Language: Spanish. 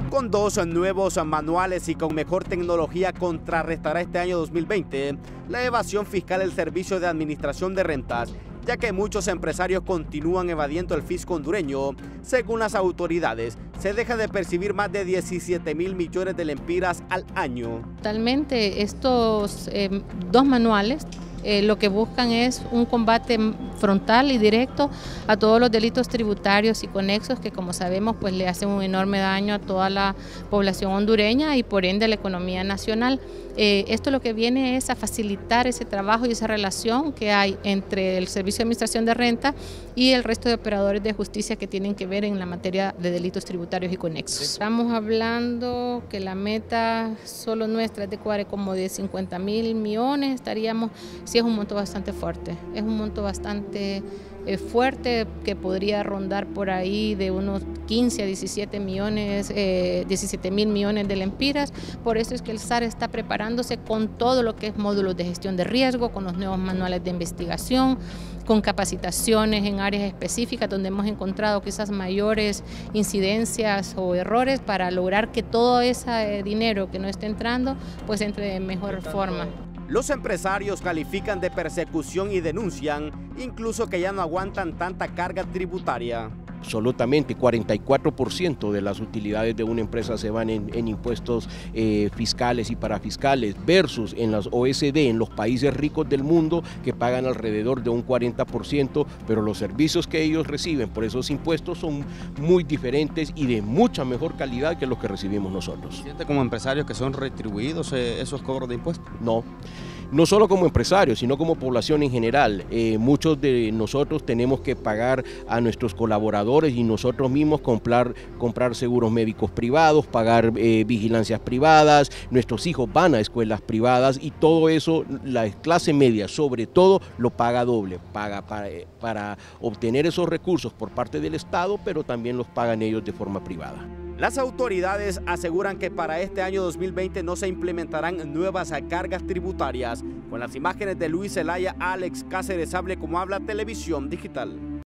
Con 2 nuevos manuales y con mejor tecnología contrarrestará este año 2020 la evasión fiscal del Servicio de Administración de Rentas, ya que muchos empresarios continúan evadiendo el fisco hondureño. Según las autoridades, se deja de percibir más de 17.000 millones de lempiras al año. Totalmente, estos 2 manuales lo que buscan es un combate frontal y directo a todos los delitos tributarios y conexos que, como sabemos, pues le hacen un enorme daño a toda la población hondureña y por ende a la economía nacional. Esto lo que viene es a facilitar ese trabajo y esa relación que hay entre el Servicio de Administración de Renta y el resto de operadores de justicia que tienen que ver en la materia de delitos tributarios y conexos. Estamos hablando que la meta solo nuestra es de como de 50.000 millones, estaríamos, sí es un monto bastante fuerte, es un monto bastante fuerte que podría rondar por ahí de unos 15 a 17 millones, 17.000 millones de lempiras. Por eso es que el SAR está preparándose con todo lo que es módulos de gestión de riesgo, con los nuevos manuales de investigación, con capacitaciones en áreas específicas donde hemos encontrado quizás mayores incidencias o errores para lograr que todo ese dinero que no esté entrando pues entre de mejor forma. Los empresarios califican de persecución y denuncian incluso que ya no aguantan tanta carga tributaria. Absolutamente, 44% de las utilidades de una empresa se van en impuestos fiscales y parafiscales versus en las OSD, en los países ricos del mundo que pagan alrededor de un 40%, pero los servicios que ellos reciben por esos impuestos son muy diferentes y de mucha mejor calidad que los que recibimos nosotros. ¿Siente como empresarios que son retribuidos esos cobros de impuestos? No solo como empresarios, sino como población en general. Muchos de nosotros tenemos que pagar a nuestros colaboradores y nosotros mismos comprar seguros médicos privados, pagar vigilancias privadas, nuestros hijos van a escuelas privadas y todo eso la clase media sobre todo lo paga doble, paga para obtener esos recursos por parte del Estado, pero también los pagan ellos de forma privada. Las autoridades aseguran que para este año 2020 no se implementarán nuevas cargas tributarias. Con las imágenes de Luis Zelaya, Alex Cáceres Sable, como habla Televisión Digital.